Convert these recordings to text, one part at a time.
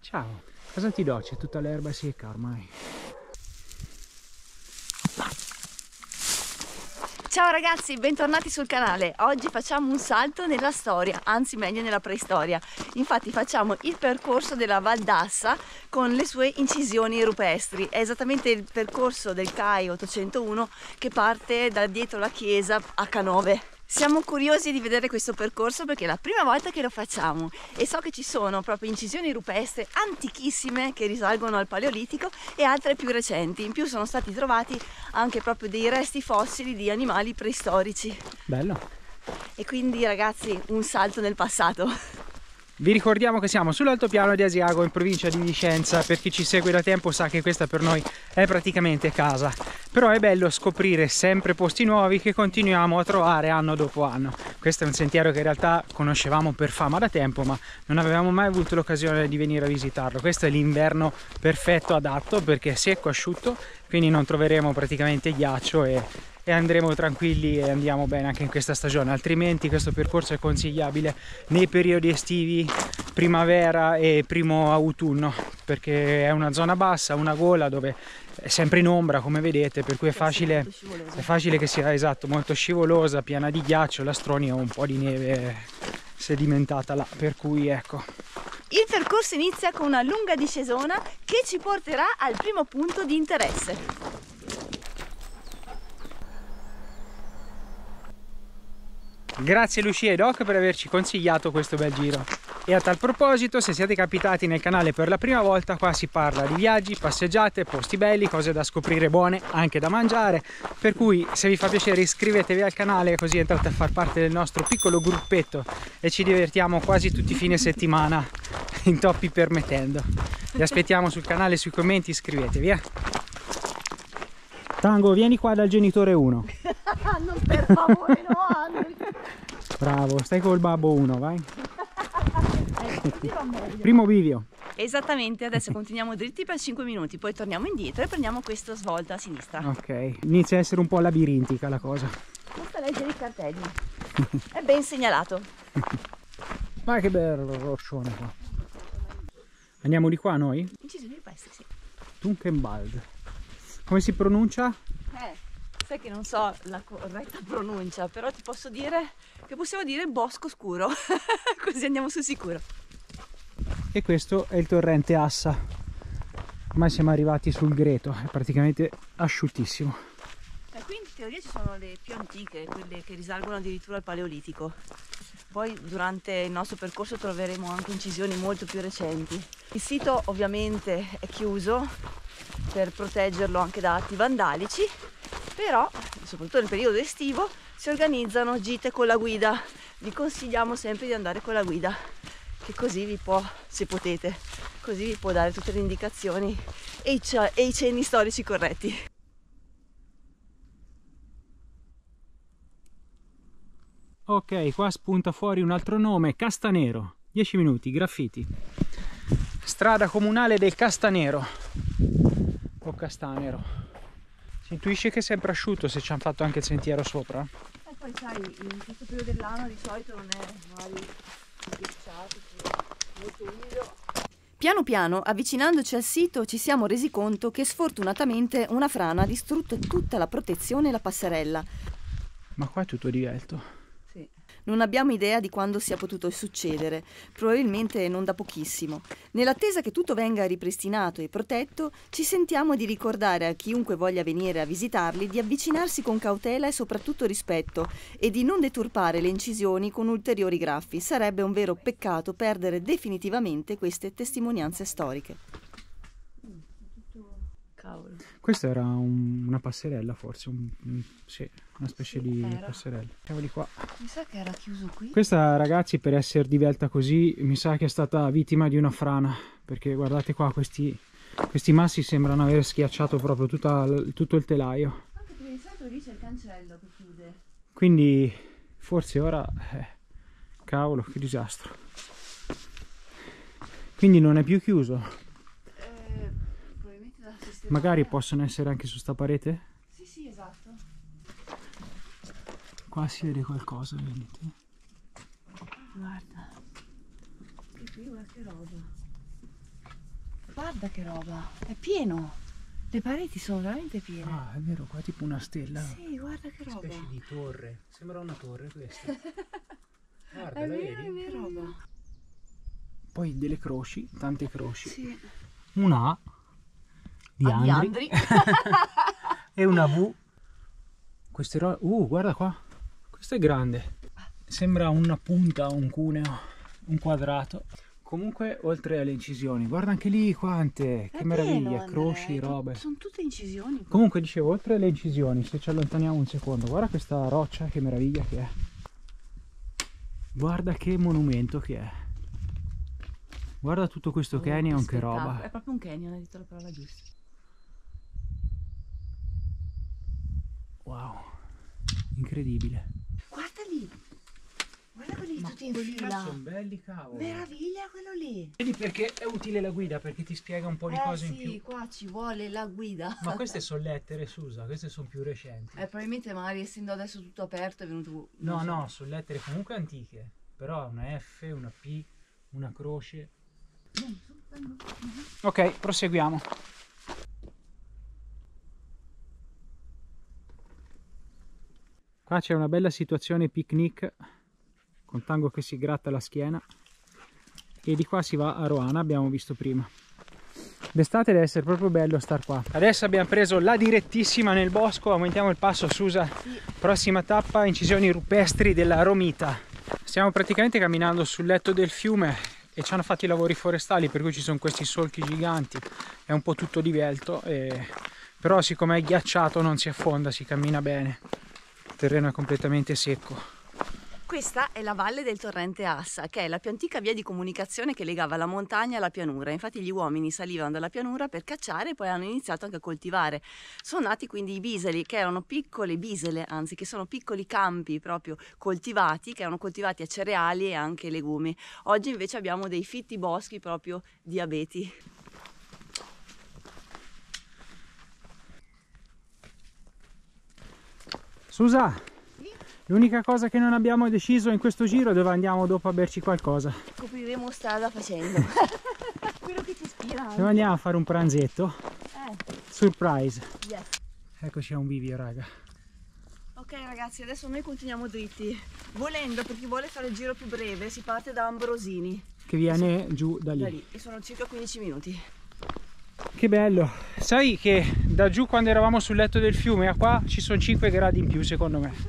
Ciao, cosa ti do? C'è tutta l'erba secca ormai. Ciao ragazzi, bentornati sul canale. Oggi facciamo un salto nella storia, anzi meglio nella preistoria. Infatti facciamo il percorso della Val d'Assa con le sue incisioni rupestri. È esattamente il percorso del CAI 801 che parte da dietro la chiesa a Canove. Siamo curiosi di vedere questo percorso perché è la prima volta che lo facciamo e so che ci sono proprio incisioni rupestri antichissime che risalgono al Paleolitico e altre più recenti. In più sono stati trovati anche proprio dei resti fossili di animali preistorici. Bello. E quindi ragazzi, un salto nel passato. Vi ricordiamo che siamo sull'altopiano di Asiago in provincia di Vicenza. Per chi ci segue da tempo sa che questa per noi è praticamente casa. Però è bello scoprire sempre posti nuovi che continuiamo a trovare anno dopo anno. Questo è un sentiero che in realtà conoscevamo per fama da tempo, ma non avevamo mai avuto l'occasione di venire a visitarlo. Questo è l'inverno perfetto, adatto, perché è secco, asciutto, quindi non troveremo praticamente ghiaccio e andremo tranquilli e andiamo bene anche in questa stagione. Altrimenti questo percorso è consigliabile nei periodi estivi, primavera e primo autunno, perché è una zona bassa, una gola dove è sempre in ombra, come vedete, per cui è facile che sia, esatto, molto scivolosa, piena di ghiaccio, lastroni o un po' di neve sedimentata là, per cui ecco. Il percorso inizia con una lunga discesona che ci porterà al primo punto di interesse. Grazie Lucia e Doc per averci consigliato questo bel giro. E a tal proposito, se siete capitati nel canale per la prima volta, qua si parla di viaggi, passeggiate, posti belli, cose da scoprire buone, anche da mangiare. Per cui se vi fa piacere iscrivetevi al canale, così entrate a far parte del nostro piccolo gruppetto e ci divertiamo quasi tutti i fine settimana, intoppi permettendo. Vi aspettiamo sul canale, sui commenti, iscrivetevi. Tango, vieni qua dal genitore 1. Non per favore, no, Andri. Bravo, stai col babbo 1, vai. Primo bivio. Esattamente, adesso continuiamo dritti per 5 minuti, poi torniamo indietro e prendiamo questa svolta a sinistra. Ok, inizia a essere un po' labirintica la cosa. Basta leggere i cartelli. È ben segnalato. Ma che bello roccione qua. Andiamo di qua noi? Incisioni di peste, sì. Dunkenwald. Come si pronuncia? Sai che non so la corretta pronuncia, però ti posso dire che possiamo dire bosco scuro, così andiamo sul sicuro. E questo è il torrente Assa. Ormai siamo arrivati sul Greto, è praticamente asciuttissimo. Qui in teoria ci sono le più antiche, quelle che risalgono addirittura al Paleolitico. Poi durante il nostro percorso troveremo anche incisioni molto più recenti. Il sito ovviamente è chiuso per proteggerlo anche da atti vandalici, però soprattutto nel periodo estivo si organizzano gite con la guida. Vi consigliamo sempre di andare con la guida, che così vi può, se potete, così vi può dare tutte le indicazioni e i cenni storici corretti. Ok, qua spunta fuori un altro nome, Castanero. 10 minuti, graffiti. Strada comunale del Castanero. O Castanero. Si intuisce che è sempre asciutto se ci hanno fatto anche il sentiero sopra. E poi sai, in questo periodo dell'anno di solito non è magari ghiacciato, molto umido. Piano piano, avvicinandoci al sito, ci siamo resi conto che sfortunatamente una frana ha distrutto tutta la protezione e la passerella. Ma qua è tutto divelto. Non abbiamo idea di quando sia potuto succedere, probabilmente non da pochissimo. Nell'attesa che tutto venga ripristinato e protetto, ci sentiamo di ricordare a chiunque voglia venire a visitarli di avvicinarsi con cautela e soprattutto rispetto e di non deturpare le incisioni con ulteriori graffi. Sarebbe un vero peccato perdere definitivamente queste testimonianze storiche. Cavolo. Questa era una passerella forse, sì, una specie di passerella. Andiamo di qua. Mi sa che era chiuso qui. Questa ragazzi, per essere divelta così, mi sa che è stata vittima di una frana, perché guardate qua, questi massi sembrano aver schiacciato proprio tutto il telaio. Anche per il solito lì c'è il cancello che chiude. Quindi forse ora, cavolo, che disastro. Quindi non è più chiuso. Magari possono essere anche su sta parete? Sì, esatto. Qua si vede qualcosa, vedete? Guarda. Che qui, guarda che roba. guarda che roba, è pieno. Le pareti sono veramente piene. Ah, è vero, qua è tipo una stella. Sì, guarda che roba. Una specie di torre. Sembra una torre questa. Guarda, È la vero, vedi? è vero. Poi delle croci, tante croci. Sì. Una A di Andri. E una V. Guarda qua. Questo è grande. Sembra una punta, un cuneo, un quadrato. Comunque, oltre alle incisioni, guarda anche lì quante, che meraviglia, croci, robe. Sono tutte incisioni. Comunque dicevo, oltre alle incisioni, se ci allontaniamo un secondo, guarda questa roccia, che meraviglia che è. Guarda che monumento che è. Guarda tutto questo canyon, che roba. È proprio un canyon, hai detto la parola giusta. Wow, incredibile. Guarda lì. Guarda quelli tutti in fila. Sono belli, cavolo. Meraviglia quello lì. Vedi perché è utile la guida, perché ti spiega un po' di cose in più. Sì, qua ci vuole la guida. Ma queste sono lettere, Susa, queste sono più recenti. Probabilmente magari essendo adesso tutto aperto è venuto... No, no, sono lettere comunque antiche, però una F, una P, una croce. Ok, proseguiamo. Qua c'è una bella situazione picnic con Tango che si gratta la schiena e di qua si va a Roana, abbiamo visto prima. D'estate deve essere proprio bello star qua. Adesso abbiamo preso la direttissima nel bosco, aumentiamo il passo, Susa. Sì. Prossima tappa, incisioni rupestri della Romita. Stiamo praticamente camminando sul letto del fiume e ci hanno fatto i lavori forestali, per cui ci sono questi solchi giganti, è un po' tutto divelto, però siccome è ghiacciato non si affonda, si cammina bene. Il terreno è completamente secco. Questa è la valle del torrente Assa, che è la più antica via di comunicazione che legava la montagna alla pianura. Infatti gli uomini salivano dalla pianura per cacciare e poi hanno iniziato anche a coltivare. Sono nati quindi i biseli, che erano piccole bisele, anzi che sono piccoli campi proprio coltivati, che erano coltivati a cereali e anche legumi. Oggi invece abbiamo dei fitti boschi proprio di abeti. Susa! L'unica cosa che non abbiamo deciso in questo giro è dove andiamo dopo a berci qualcosa. Scopriremo strada facendo. Quello che ci ispira. Dove andiamo a fare un pranzetto? Surprise. Yes. Eccoci a un bivio, raga. Ok ragazzi, adesso noi continuiamo dritti. Volendo, per chi vuole fare il giro più breve, si parte da Ambrosini. Che viene giù da lì. Da lì. E sono circa 15 minuti. Che bello. Sai che da giù quando eravamo sul letto del fiume a qua ci sono 5 gradi in più secondo me.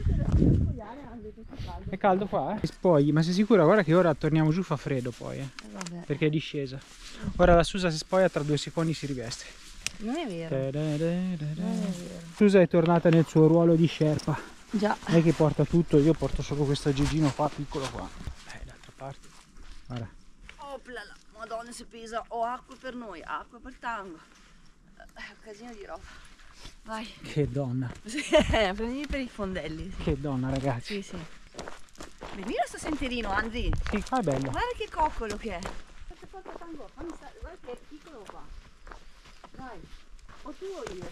È caldo qua, eh? Spogli, ma sei sicura? Guarda che ora torniamo giù, fa freddo poi, Vabbè. perché è discesa. Ora la Susa si spoglia, tra 2 secondi si riveste. Non è vero. Non è vero. Susa è tornata nel suo ruolo di Sherpa. Già. Lei che porta tutto, io porto solo questo aggeggino qua, piccolo qua. D'altra parte. Guarda. Oplala, madonna se pesa. Ho acqua per noi, acqua per Tango. Casino di roba. Vai. Che donna. Prendimi per i fondelli. Sì. Che donna, ragazzi. Sì, sì. Vedi sto sentierino, Andri? Sì, qua è bello. Guarda che coccolo che è. Guarda che è piccolo qua. Vai. O tu o io.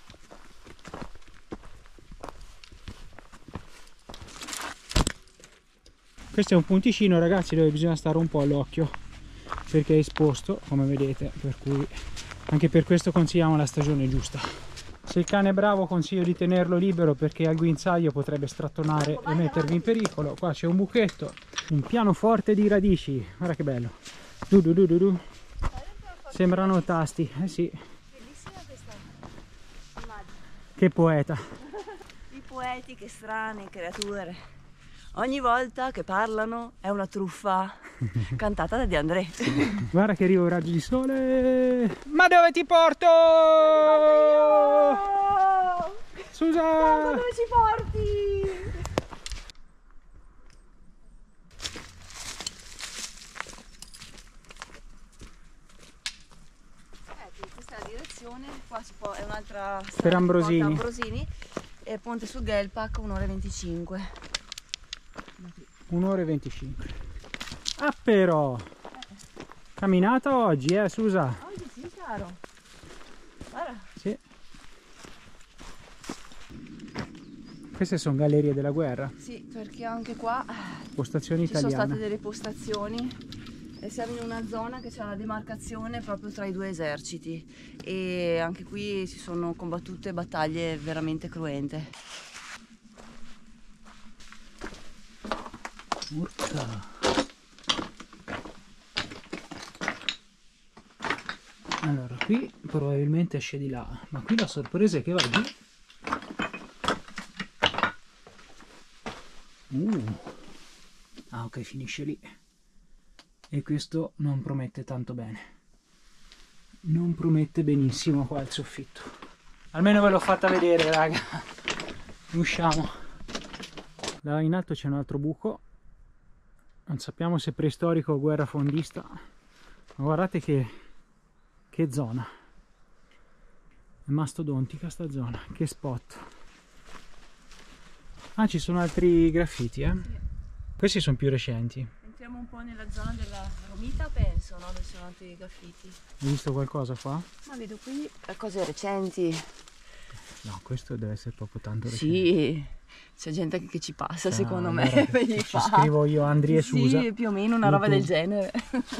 Questo è un punticino, ragazzi, dove bisogna stare un po' all'occhio perché è esposto, come vedete, per cui anche per questo consigliamo la stagione giusta. Se il cane è bravo consiglio di tenerlo libero perché al guinzaglio potrebbe strattonare e mettervi in pericolo. Qua c'è un buchetto, un pianoforte di radici, guarda che bello. Du du du du du. Sembrano tasti, eh sì. Bellissima questa immagine. Che poeta. I poeti, che strane creature. Ogni volta che parlano è una truffa cantata da De André. Guarda che arriva un raggio di sole. Ma dove ti porto? Susa! Ma dove ci porti? Questa è la direzione, qua si può, è un'altra strada per Ambrosini. Ambrosini e Ponte sul Gelpac 1 ora e 25. 1 ora e 25. Ah però! Camminata oggi, Susa? Oggi sì, caro. Guarda. Sì. Queste sono gallerie della guerra. Sì, perché anche qua postazioni ci italiane. sono state delle postazioni E siamo in una zona che c'è la demarcazione proprio tra i due eserciti e anche qui si sono combattute battaglie veramente cruente. Urca. Allora, qui probabilmente esce di là, ma qui la sorpresa è che va giù. Ah, ok, finisce lì. E questo non promette tanto bene. Non promette benissimo qua il soffitto. Almeno ve l'ho fatta vedere, raga. Usciamo. Là in alto c'è un altro buco. Non sappiamo se è preistorico o guerrafondista. Ma guardate che zona. È mastodontica sta zona. Che spot. Ah, ci sono altri graffiti, eh? Sì. Questi sono più recenti. Entriamo un po' nella zona della Romita, penso, no? Dove sono altri graffiti. Hai visto qualcosa qua? Ma vedo qui cose recenti. No, questo deve essere proprio tanto recente. Sì, c'è gente che ci passa, secondo me. Ci scrivo io Andri e Susa. Sì, più o meno una roba del genere.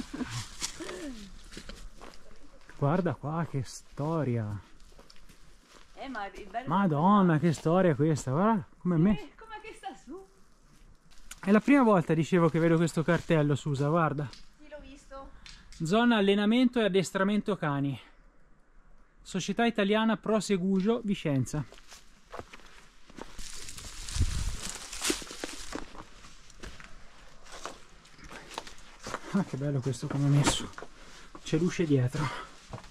Guarda qua che storia. Ma il bello Madonna, che storia questa, guarda come me. Com'è che sta su? È la prima volta, dicevo, che vedo questo cartello, Susa, guarda. Sì, l'ho visto. Zona allenamento e addestramento cani. Società Italiana Pro Segugio, Vicenza. Ah, che bello questo come è messo. C'è luce dietro.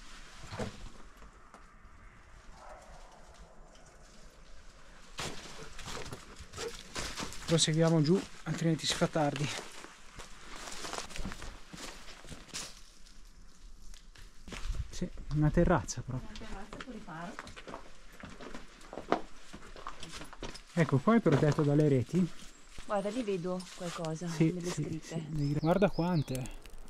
Proseguiamo giù, altrimenti si fa tardi. Sì, una terrazza proprio. Ecco, qua è protetto dalle reti. Guarda, lì vedo qualcosa, sì, delle scritte. Sì, guarda quante.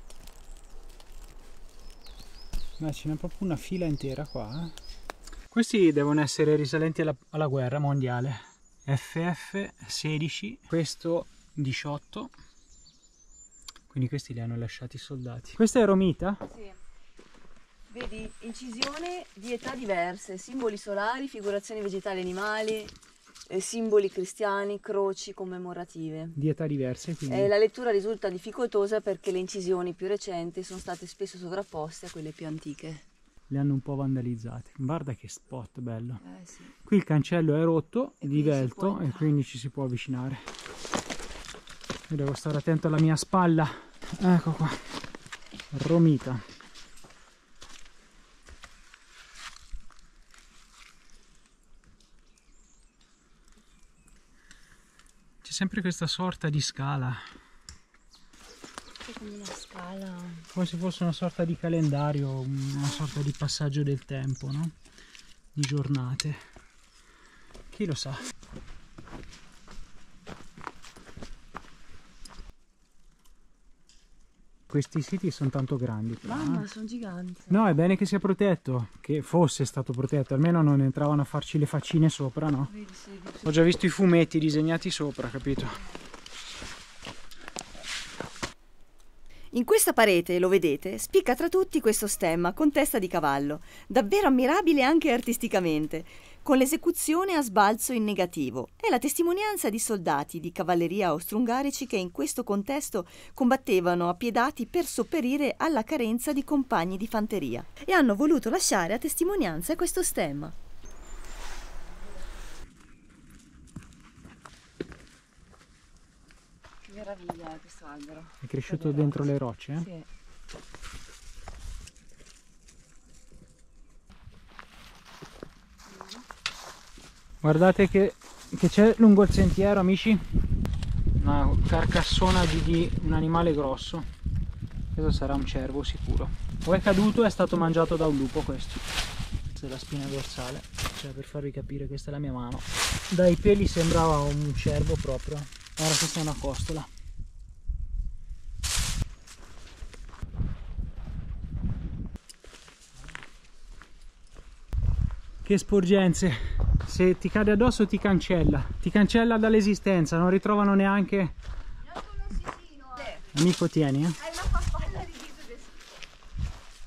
Ma ce n'è proprio una fila intera qua. Questi devono essere risalenti alla guerra mondiale. FF 16, questo 18, quindi questi li hanno lasciati i soldati. Questa è Romita? Sì. Vedi, incisione di età diverse, simboli solari, figurazioni vegetali e animali, simboli cristiani, croci commemorative. Di età diverse, quindi. La lettura risulta difficoltosa perché le incisioni più recenti sono state spesso sovrapposte a quelle più antiche. Le hanno un po' vandalizzate. Guarda che spot bello. Sì. Qui il cancello è rotto, divelto, e quindi ci si può avvicinare. Io devo stare attento alla mia spalla. Ecco qua. Romita. C'è sempre questa sorta di scala. Come una scala, come se fosse una sorta di calendario, una sorta di passaggio del tempo, no? Di giornate, chi lo sa. Questi siti sono tanto grandi però, mamma, sono giganti. no, è bene che sia protetto, che fosse stato protetto, almeno non entravano a farci le faccine sopra, no? Vedi, sì. Ho già visto i fumetti disegnati sopra, capito? In questa parete, lo vedete, spicca tra tutti questo stemma con testa di cavallo, davvero ammirabile anche artisticamente, con l'esecuzione a sbalzo in negativo. È la testimonianza di soldati di cavalleria austro-ungarici che in questo contesto combattevano appiedati per sopperire alla carenza di compagni di fanteria e hanno voluto lasciare a testimonianza questo stemma. Meraviglia questo albero. È cresciuto dentro le rocce? Sì. Guardate che c'è lungo il sentiero, amici, una carcassona di un animale grosso. Questo sarà un cervo sicuro. O è caduto o è stato mangiato da un lupo questo. Questa è la spina dorsale, cioè per farvi capire, questa è la mia mano. Dai peli sembrava un cervo proprio. Ora questa è una costola. Che sporgenze, se ti cade addosso ti cancella dall'esistenza, non ritrovano neanche. Amico, tieni, Hai una farfalla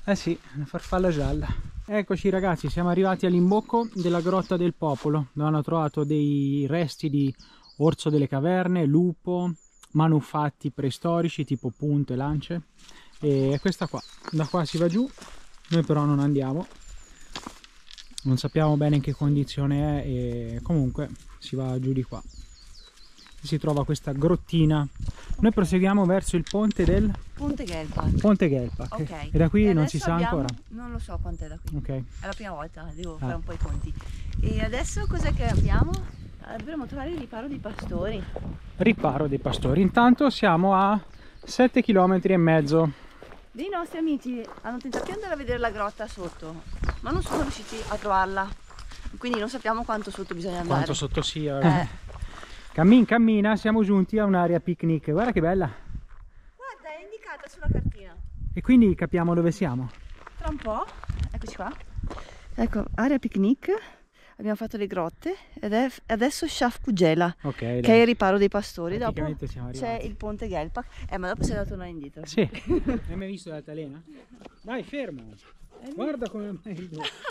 Eh sì, una farfalla gialla. Eccoci ragazzi, siamo arrivati all'imbocco della Grotta del Popolo, dove hanno trovato dei resti di orso delle caverne, lupo, manufatti preistorici tipo punte, lance. E questa qua, da qua si va giù, noi però non andiamo, non sappiamo bene in che condizione è e comunque si va giù di qua. Si trova questa grottina. Noi proseguiamo verso il ponte del Ponte Gelpak. Ponte Gelpak. Ok. E da qui E non si sa abbiamo... ancora. Non lo so quant'è da qui. Ok. È la prima volta, devo fare un po' i conti. E adesso cos'è che abbiamo? Dovremmo trovare il riparo dei pastori. Riparo dei pastori. Intanto siamo a 7,5 km. Dei nostri amici hanno tentato di andare a vedere la grotta sotto, ma non sono riusciti a trovarla. Quindi non sappiamo quanto sotto bisogna andare. Quanto sotto sia. Cammina, siamo giunti a un'area picnic. Guarda che bella. Guarda, è indicata sulla cartina. E quindi capiamo dove siamo. Tra un po', eccoci qua. Ecco, area picnic. Abbiamo fatto le grotte ed è adesso Shafkugela, Ok, che è il riparo dei pastori. Dopo siamo c'è arrivati. il ponte Gelpak. Ma dopo sei da tornare indietro. Sì. Hai mai visto l'altalena? Dai, fermo. Guarda come mai.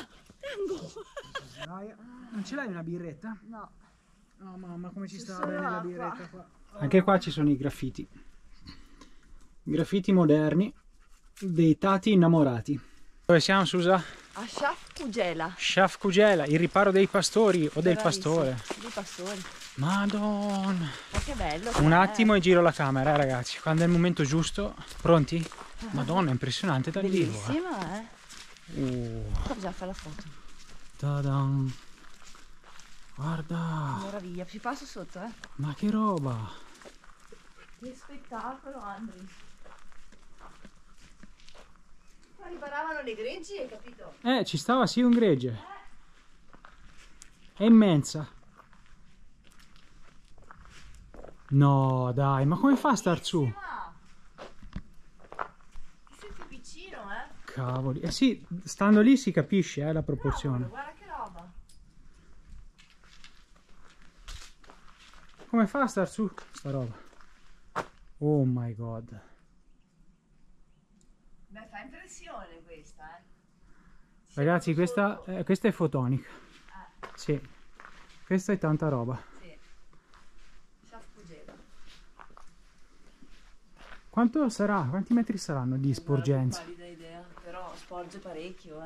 Non ce l'hai una birretta? No. No mamma, come ci sta solo bene la acqua. birretta qua. Anche qua ci sono i graffiti. Graffiti moderni, dei tati innamorati. Dove siamo, Susa? A Shafkugela. Shafkugela, il riparo dei pastori o del Bravissimo. pastore. Dei pastori. Madonna. Ma che bello. Un attimo e giro la camera, ragazzi. Quando è il momento giusto. Pronti? Madonna, è impressionante dal vivo. Bellissima, Qua bisogna fare la foto. Ta-dan. Guarda. Meraviglia, ci passo sotto, Ma che roba. Che spettacolo, Andri. Qua riparavano le greggi, hai capito? Ci stava sì un gregge. È immensa. No, dai, ma come fa a star su? Ti senti vicino, Cavoli. Eh sì, stando lì si capisce, la proporzione. Guarda che roba. Come fa a star su sta roba? Oh my god. Beh, fa impressione questa, Ragazzi, questa è fotonica. Sì. Questa è tanta roba. Sì. Shafkugela. Quanto sarà? Quanti metri saranno di sporgenza? Non ho valida idea, però sporge parecchio,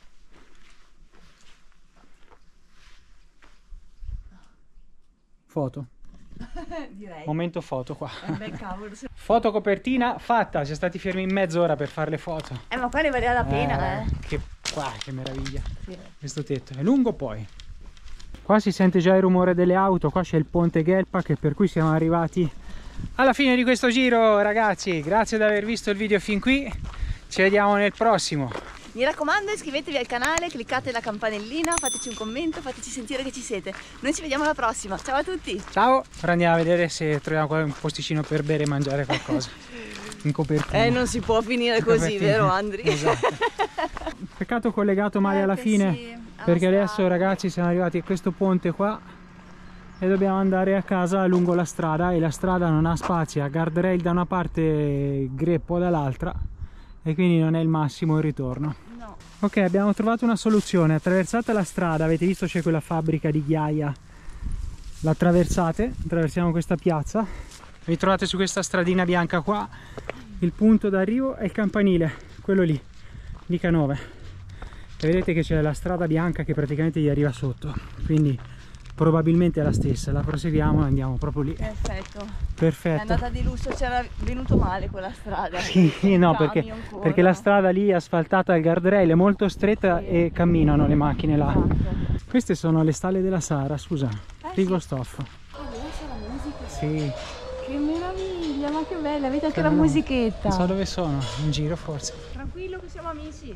Foto. Direi. Momento foto qua. Bel cavolo. Foto copertina fatta, siamo stati fermi mezz'ora per fare le foto. Ma qua ne valeva la pena, Che meraviglia. Sì. Questo tetto è lungo poi. Qua si sente già il rumore delle auto, qua c'è il ponte Gelpak, per cui siamo arrivati alla fine di questo giro, ragazzi. Grazie di aver visto il video fin qui, ci vediamo nel prossimo. Mi raccomando, iscrivetevi al canale, cliccate la campanellina, fateci un commento, fateci sentire che ci siete. Noi ci vediamo alla prossima, ciao a tutti! Ciao, ora andiamo a vedere se troviamo un posticino per bere e mangiare qualcosa in copertina. Non si può finire così, vero Andri? Esatto. Peccato collegato male alla fine, sì, perché adesso ragazzi siamo arrivati a questo ponte qua e dobbiamo andare a casa lungo la strada, e la strada non ha spazio, ha guardrail da una parte e greppo dall'altra, e quindi non è il massimo il ritorno. No. Ok, abbiamo trovato una soluzione. Attraversata la strada, avete visto c'è quella fabbrica di ghiaia, la attraversate, attraversiamo questa piazza, vi trovate su questa stradina bianca qua, il punto d'arrivo è il campanile, quello lì di Canove, e vedete che c'è la strada bianca che praticamente gli arriva sotto, quindi probabilmente è la stessa. La proseguiamo e andiamo proprio lì. Perfetto. Perfetto. È andata di lusso, c'era venuto male quella strada. Sì, no, perché la strada lì è asfaltata al guardrail, è molto stretta, sì, e camminano le macchine là. Esatto. Queste sono le stalle della Sara, scusa, Rigostoff. Sì. C'è la musica. Sì. Che meraviglia, ma che bella, avete anche la musichetta. Non so dove sono, in giro forse. Tranquillo che siamo amici.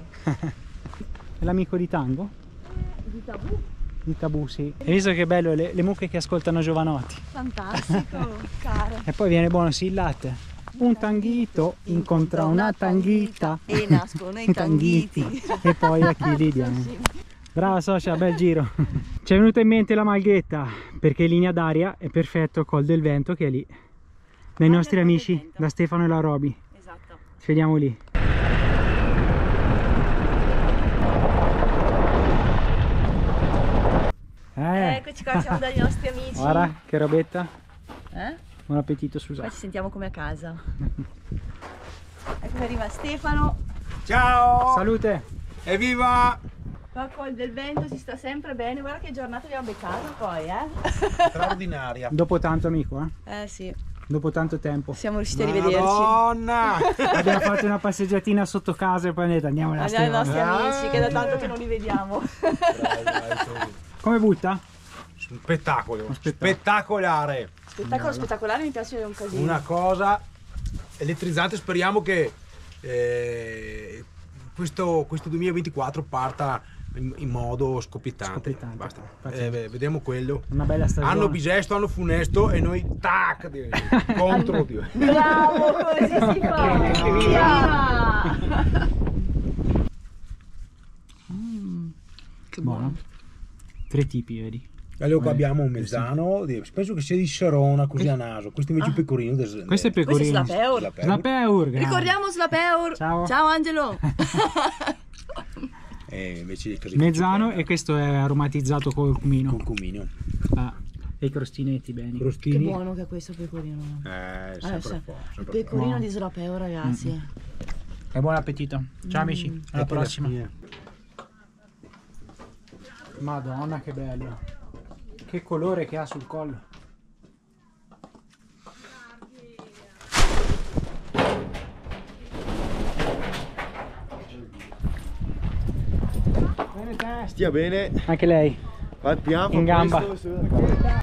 È l'amico di Tango? Di Tabù. Di Tabù, sì. Hai visto che bello le mucche che ascoltano Giovanotti? Fantastico, caro. E poi viene buono sì il latte. Un tanghito incontra una tanghita e nascono i tanghiti. E poi a chi li diamo. Brava socia, bel giro. Ci è venuta in mente la Malghetta, perché in linea d'aria è perfetto Col del Vento, che è lì, dai nostri amici, da Stefano e la Roby. Esatto. Ci vediamo lì. eccoci qua, siamo dai nostri amici. Guarda che robetta. Buon appetito, Qua Susanna. ci sentiamo come a casa. Ecco che arriva Stefano. Ciao! Salute. Evviva! Qua col del vento si sta sempre bene. Guarda che giornata abbiamo beccato poi, Straordinaria. Dopo tanto, amico, sì, dopo tanto tempo. siamo riusciti a rivederci. Madonna! Abbiamo fatto una passeggiatina sotto casa e poi andiamo alla Andiamo ai nostri Stefano. amici che da tanto che non li vediamo. Come butta? Spettacolo. Spettacolo. Spettacolare. Spettacolo spettacolare, mi piace un casino. Una cosa elettrizzante. Speriamo che questo 2024 parta in modo scoppiettante. Scoppiettante. Basta. Pazienza. Vediamo quello. Una bella stagione. Anno bisesto, anno funesto e noi tac contro. Bravo, così si fa. Viva! Che buono. 3 tipi, vedi? Allora qua abbiamo un mezzano, penso che sia di Serona, così a naso. Questo invece è pecorino. Questo è Questo è pecorino. Slapeur. Slapeur, grande. Ricordiamo Slapeur. Ciao. Ciao Angelo. Invece così Mezzano e questo è aromatizzato col cumino. con cumino. E i crostinetti beni. Che Crostini. buono che è questo pecorino. Sempre Il sempre pecorino buono. di Slapeur, ragazzi. E buon appetito. Ciao amici, alla prossima. Madonna che bello. Che colore che ha sul collo. Stia bene, Anche lei va al piano, in gamba.